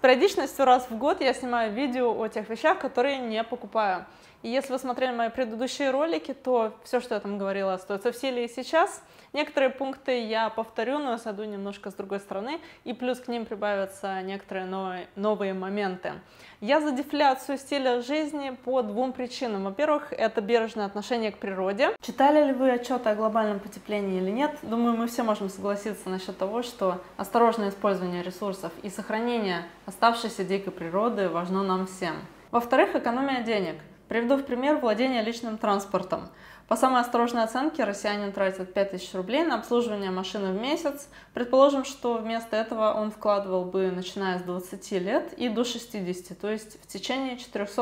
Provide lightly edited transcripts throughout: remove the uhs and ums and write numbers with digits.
периодичностью раз в год я снимаю видео о тех вещах, которые не покупаю. И если вы смотрели мои предыдущие ролики, то все, что я там говорила, остается в силе и сейчас. Некоторые пункты я повторю, но я зайду немножко с другой стороны, и плюс к ним прибавятся некоторые новые моменты. Я за дефляцию стиля жизни по двум причинам. Во-первых, это бережное отношение к природе. Читали ли вы отчеты о глобальном потеплении или нет? Думаю, мы все можем согласиться насчет того, что осторожное использование ресурсов и сохранение оставшейся дикой природы важно нам всем. Во-вторых, экономия денег. Приведу в пример владение личным транспортом. По самой осторожной оценке, россиянин тратит 5000 рублей на обслуживание машины в месяц. Предположим, что вместо этого он вкладывал бы, начиная с 20 лет и до 60, то есть в течение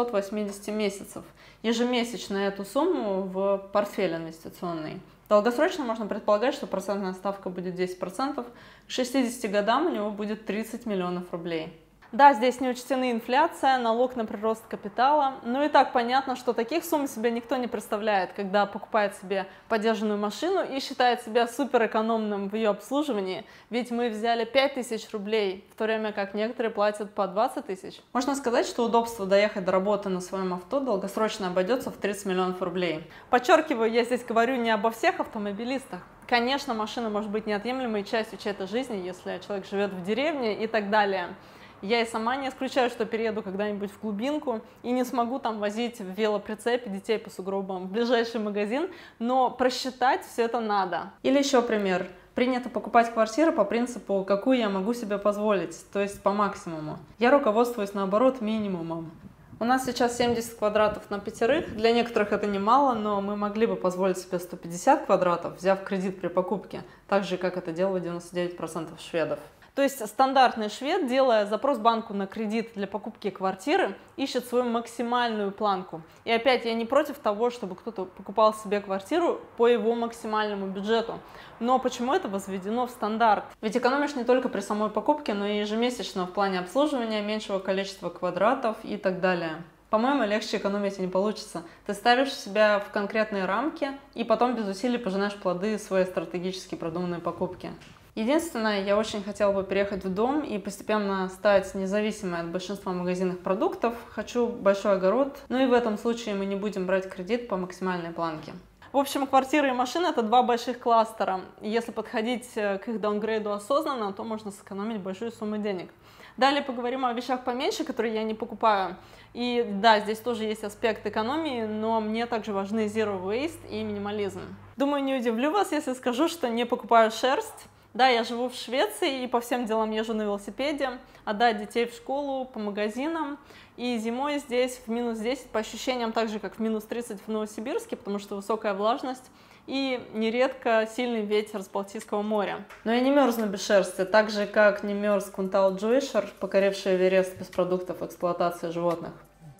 480 месяцев, ежемесячно эту сумму в портфель инвестиционный. Долгосрочно можно предполагать, что процентная ставка будет 10%, к 60 годам у него будет 30 миллионов рублей. Да, здесь не учтены инфляция, налог на прирост капитала, но и так понятно, что таких сумм себе никто не представляет, когда покупает себе подержанную машину и считает себя суперэкономным в ее обслуживании, ведь мы взяли 5000 рублей, в то время как некоторые платят по 20 тысяч. Можно сказать, что удобство доехать до работы на своем авто долгосрочно обойдется в 30 миллионов рублей. Подчеркиваю, я здесь говорю не обо всех автомобилистах. Конечно, машина может быть неотъемлемой частью чьей-то жизни, если человек живет в деревне и так далее. Я и сама не исключаю, что перееду когда-нибудь в глубинку и не смогу там возить в велоприцепе детей по сугробам в ближайший магазин, но просчитать все это надо. Или еще пример. Принято покупать квартиры по принципу, какую я могу себе позволить, то есть по максимуму. Я руководствуюсь, наоборот, минимумом. У нас сейчас 70 квадратов на пятерых, для некоторых это немало, но мы могли бы позволить себе 150 квадратов, взяв кредит при покупке, так же, как это делают 99% шведов. То есть стандартный швед, делая запрос банку на кредит для покупки квартиры, ищет свою максимальную планку. И опять, я не против того, чтобы кто-то покупал себе квартиру по его максимальному бюджету. Но почему это возведено в стандарт? Ведь экономишь не только при самой покупке, но и ежемесячно в плане обслуживания, меньшего количества квадратов и так далее. По-моему, легче экономить и не получится. Ты ставишь себя в конкретные рамки и потом без усилий пожинаешь плоды своей стратегически продуманной покупки. Единственное, я очень хотела бы переехать в дом и постепенно стать независимой от большинства магазинных продуктов. Хочу большой огород, но и в этом случае мы не будем брать кредит по максимальной планке. В общем, квартиры и машины – это два больших кластера. Если подходить к их даунгрейду осознанно, то можно сэкономить большую сумму денег. Далее поговорим о вещах поменьше, которые я не покупаю. И да, здесь тоже есть аспект экономии, но мне также важны zero waste и минимализм. Думаю, не удивлю вас, если скажу, что не покупаю шерсть. Да, я живу в Швеции и по всем делам езжу на велосипеде, отдать детей в школу, по магазинам. И зимой здесь в минус 10, по ощущениям так же, как в минус 30 в Новосибирске, потому что высокая влажность и нередко сильный ветер с Балтийского моря. Но я не мерзну без шерсти, так же, как не мерз Кунтал Джойшер, покоривший Эверест без продуктов эксплуатации животных.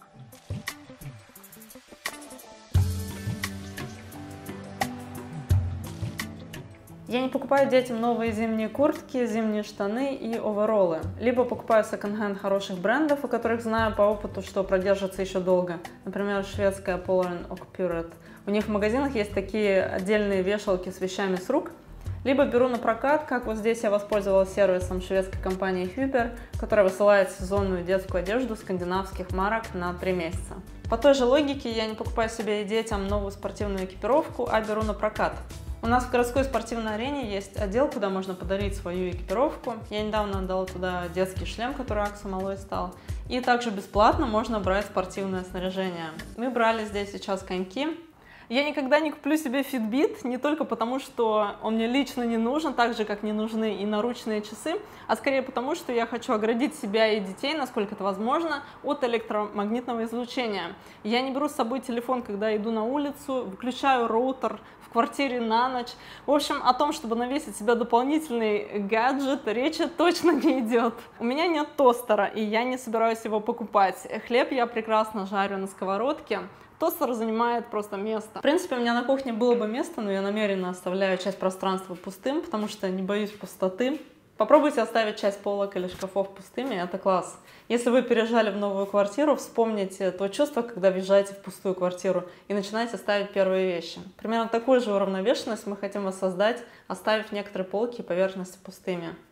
Я не покупаю детям новые зимние куртки, зимние штаны и овероллы. Либо покупаю секонд-хенд хороших брендов, о которых знаю по опыту, что продержатся еще долго. Например, шведская Polar & Oak. У них в магазинах есть такие отдельные вешалки с вещами с рук. Либо беру на прокат, как вот здесь я воспользовалась сервисом шведской компании Huber, которая высылает сезонную детскую одежду скандинавских марок на 3 месяца. По той же логике я не покупаю себе и детям новую спортивную экипировку, а беру на прокат. У нас в городской спортивной арене есть отдел, куда можно подарить свою экипировку. Я недавно отдала туда детский шлем, который Аксу Малой стал. И также бесплатно можно брать спортивное снаряжение. Мы брали здесь сейчас коньки. Я никогда не куплю себе Fitbit, не только потому, что он мне лично не нужен, так же, как не нужны и наручные часы, а скорее потому, что я хочу оградить себя и детей, насколько это возможно, от электромагнитного излучения. Я не беру с собой телефон, когда иду на улицу, выключаю роутер в квартире на ночь. В общем, о том, чтобы навесить себе дополнительный гаджет, речи точно не идет. У меня нет тостера, и я не собираюсь его покупать. Хлеб я прекрасно жарю на сковородке. Тостер занимает просто место. В принципе, у меня на кухне было бы место, но я намеренно оставляю часть пространства пустым, потому что не боюсь пустоты. Попробуйте оставить часть полок или шкафов пустыми, это класс. Если вы переезжали в новую квартиру, вспомните то чувство, когда въезжаете в пустую квартиру и начинаете ставить первые вещи. Примерно такую же уравновешенность мы хотим воссоздать, оставив некоторые полки и поверхности пустыми.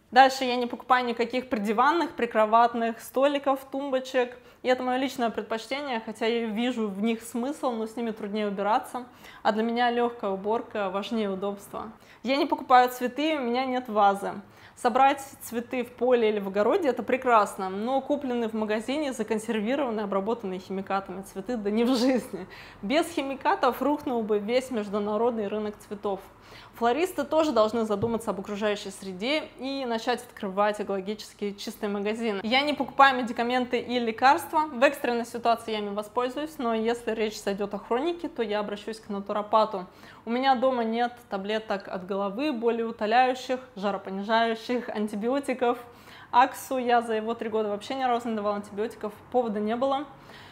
Дальше я не покупаю никаких придиванных, прикроватных столиков, тумбочек. И это мое личное предпочтение, хотя я вижу в них смысл, но с ними труднее убираться. А для меня легкая уборка важнее удобства. Я не покупаю цветы, у меня нет вазы. Собрать цветы в поле или в огороде – это прекрасно, но купленные в магазине, законсервированные, обработанные химикатами цветы, да не в жизни. Без химикатов рухнул бы весь международный рынок цветов. Флористы тоже должны задуматься об окружающей среде и начать открывать экологически чистые магазины. Я не покупаю медикаменты и лекарства. В экстренной ситуации я ими воспользуюсь, но если речь зайдет о хронике, то я обращусь к натуропату. У меня дома нет таблеток от головы, болеутоляющих, жаропонижающих, антибиотиков. Аксу я за его 3 года вообще ни разу не давала антибиотиков, повода не было.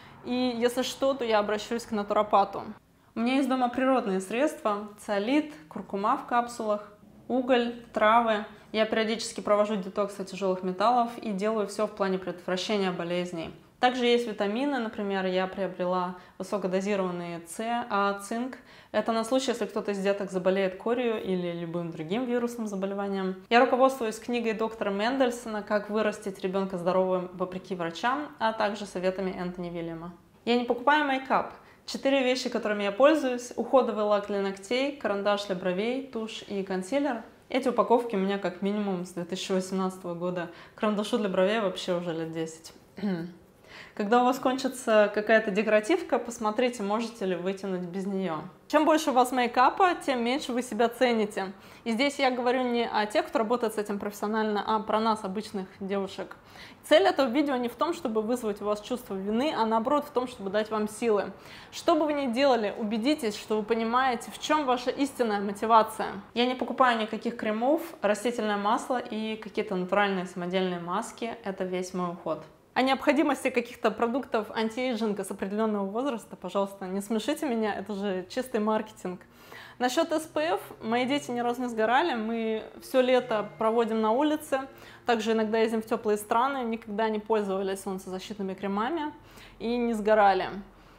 И если что, то я обращусь к натуропату. У меня есть дома природные средства: циолит, куркума в капсулах, уголь, травы. Я периодически провожу детокс от тяжелых металлов и делаю все в плане предотвращения болезней. Также есть витамины, например, я приобрела высокодозированные С, А, цинк. Это на случай, если кто-то из деток заболеет корью или любым другим вирусным заболеванием. Я руководствуюсь книгой доктора Мендельсона «Как вырастить ребенка здоровым вопреки врачам», а также советами Энтони Вильяма. Я не покупаю мейкап. 4 вещи, которыми я пользуюсь: уходовый лак для ногтей, карандаш для бровей, тушь и консилер. Эти упаковки у меня как минимум с 2018 года. Карандашу для бровей вообще уже лет 10. Когда у вас кончится какая-то декоративка, посмотрите, можете ли вытянуть без нее. Чем больше у вас мейкапа, тем меньше вы себя цените. И здесь я говорю не о тех, кто работает с этим профессионально, а про нас, обычных девушек. Цель этого видео не в том, чтобы вызвать у вас чувство вины, а наоборот в том, чтобы дать вам силы. Что бы вы ни делали, убедитесь, что вы понимаете, в чем ваша истинная мотивация. Я не покупаю никаких кремов, растительное масло и какие-то натуральные самодельные маски. Это весь мой уход. О необходимости каких-то продуктов антиэйджинга с определенного возраста, пожалуйста, не смешите меня, это же чистый маркетинг. Насчет SPF, мои дети ни разу не сгорали, мы все лето проводим на улице, также иногда ездим в теплые страны, никогда не пользовались солнцезащитными кремами и не сгорали.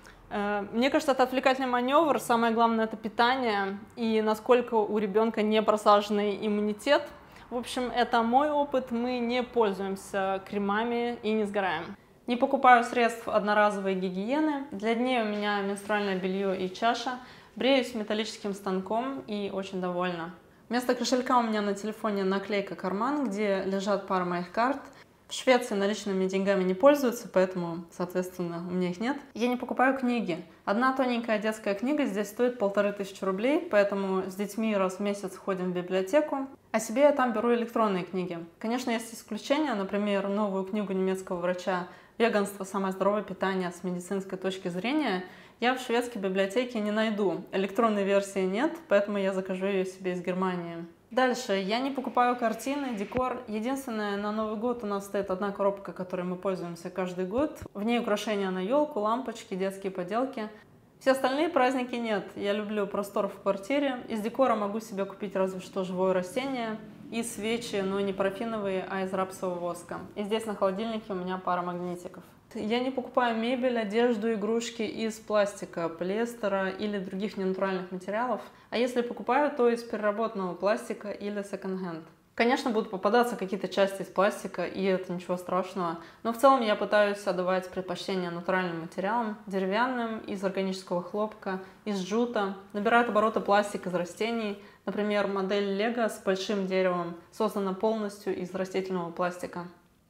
Мне кажется, это отвлекательный маневр, самое главное это питание и насколько у ребенка не просаженный иммунитет. В общем, это мой опыт, мы не пользуемся кремами и не сгораем. Не покупаю средств одноразовой гигиены. Для дней у меня менструальное белье и чаша. Бреюсь металлическим станком и очень довольна. Вместо кошелька у меня на телефоне наклейка «Карман», где лежат пара моих карт. В Швеции наличными деньгами не пользуются, поэтому, соответственно, у меня их нет. Я не покупаю книги. Одна тоненькая детская книга здесь стоит 1500 рублей, поэтому с детьми раз в месяц ходим в библиотеку. А себе я там беру электронные книги. Конечно, есть исключения, например, новую книгу немецкого врача «Веганство. Самое здоровое питание с медицинской точки зрения» я в шведской библиотеке не найду. Электронной версии нет, поэтому я закажу ее себе из Германии. Дальше. Я не покупаю картины, декор. Единственное, на Новый год у нас стоит одна коробка, которой мы пользуемся каждый год. В ней украшения на елку, лампочки, детские поделки. Все остальные праздники нет. Я люблю простор в квартире. Из декора могу себе купить разве что живое растение и свечи, но не парафиновые, а из рапсового воска. И здесь на холодильнике у меня пара магнитиков. Я не покупаю мебель, одежду, игрушки из пластика, полиэстера или других ненатуральных материалов. А если покупаю, то из переработанного пластика или секонд-хенд. Конечно, будут попадаться какие-то части из пластика, и это ничего страшного. Но в целом я пытаюсь отдавать предпочтение натуральным материалам, деревянным, из органического хлопка, из джута. Набирает обороты пластик из растений. Например, модель Лего с большим деревом создана полностью из растительного пластика.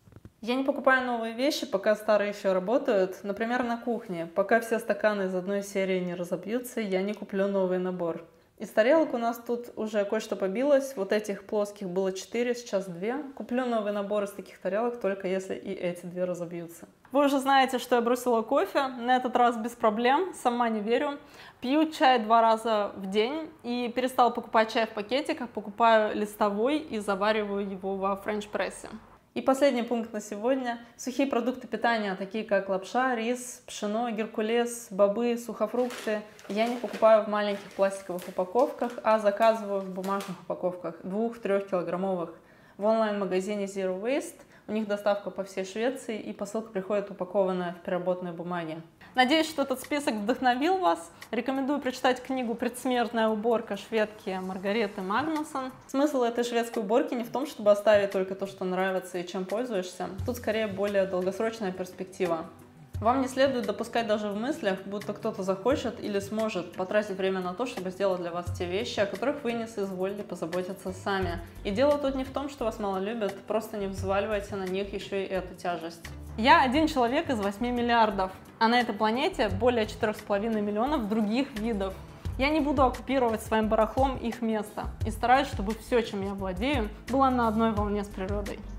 Я не покупаю новые вещи, пока старые еще работают. Например, на кухне. Пока все стаканы из одной серии не разобьются, я не куплю новый набор. Из тарелок у нас тут уже кое-что побилось. Вот этих плоских было 4, сейчас 2. Куплю новый набор из таких тарелок, только если и эти 2 разобьются. Вы уже знаете, что я бросила кофе. На этот раз без проблем, сама не верю. Пью чай 2 раза в день и перестала покупать чай в пакетиках. Покупаю листовой и завариваю его во френч-прессе. И последний пункт на сегодня. Сухие продукты питания, такие как лапша, рис, пшено, геркулес, бобы, сухофрукты, я не покупаю в маленьких пластиковых упаковках, а заказываю в бумажных упаковках, 2-3 килограммовых. В онлайн-магазине Zero Waste У них доставка по всей Швеции, и посылка приходит упакованная в переработанной бумаге. Надеюсь, что этот список вдохновил вас. Рекомендую прочитать книгу «Предсмертная уборка» шведки Маргареты Магнусон. Смысл этой шведской уборки не в том, чтобы оставить только то, что нравится и чем пользуешься. Тут скорее более долгосрочная перспектива. Вам не следует допускать даже в мыслях, будто кто-то захочет или сможет потратить время на то, чтобы сделать для вас те вещи, о которых вы не соизволили позаботиться сами. И дело тут не в том, что вас мало любят, просто не взваливайте на них еще и эту тяжесть. Я один человек из 8 миллиардов, а на этой планете более 4,5 миллионов других видов. Я не буду оккупировать своим барахлом их место и стараюсь, чтобы все, чем я владею, было на одной волне с природой.